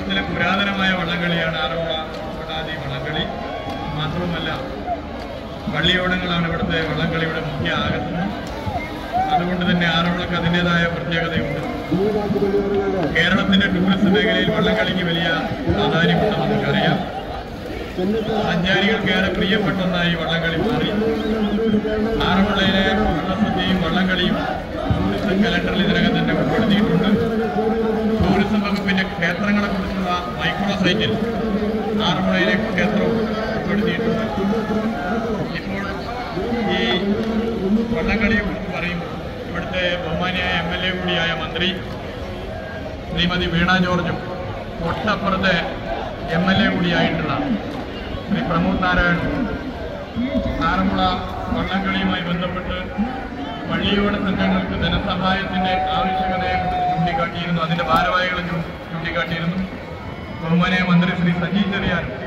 കേരളത്തിലെ പുരാതനമായ വള്ളംകളിയാണ് ആറന്മുള കൊടാതി വള്ളംകളി. മാത്രവുമല്ല, പള്ളിയോടങ്ങളാണ് ഇവിടുത്തെ വള്ളംകളിയുടെ മുഖ്യ ആകർഷണം. അതുകൊണ്ട് തന്നെ ആറന്മുളക്ക് അതിൻ്റെതായ പ്രത്യേകതയുണ്ട്. കേരളത്തിന്റെ ടൂറിസം മേഖലയിൽ വള്ളംകളിക്ക് വലിയ പ്രാധാന്യമുണ്ടെന്ന് നമുക്കറിയാം. സഞ്ചാരികൾക്ക് ഏറെ പ്രിയപ്പെട്ട ഒന്നായി വള്ളംകളി മാറി. ആറന്മുളയിലെ വള്ളസദ്യയും വള്ളംകളിയും ടൂറിസം കലണ്ടറിൽ ഇതിനകം തന്നെ ഉൾപ്പെടുത്തിയിട്ടുണ്ട്. ടൂറിസം വകുപ്പിന്റെ ക്ഷേത്രങ്ങളെക്കുറിച്ചുള്ള മൈക്രോ സൈറ്റിൽ ആറന്മുളയിലെ ക്ഷേത്രവും ഉൾപ്പെടുത്തിയിട്ടുണ്ട്. ഇപ്പോൾ ഈ വള്ളംകളിയെക്കുറിച്ച് പറയുമ്പോൾ ഇവിടുത്തെ ബഹുമാനിയായ MLA കൂടിയായ മന്ത്രി ശ്രീമതി വീണ ജോർജും തൊട്ടപ്പുറത്തെ MLA കൂടിയായിട്ടുള്ള ശ്രീ പ്രമോദ് നാരായണൻ ആറന്മുള വള്ളംകളിയുമായി ബന്ധപ്പെട്ട് പള്ളിയോട സംഘങ്ങൾക്ക് ധനസഹായത്തിന്റെ ആവശ്യകതയെക്കുറിച്ച് ചൂണ്ടിക്കാട്ടിയിരുന്നു. അതിന്റെ ഭാരവാഹികളും ചൂണ്ടിക്കാട്ടിയിരുന്നു. ബഹുമാനിയായ മന്ത്രി ശ്രീ സജി ചെറിയാൻ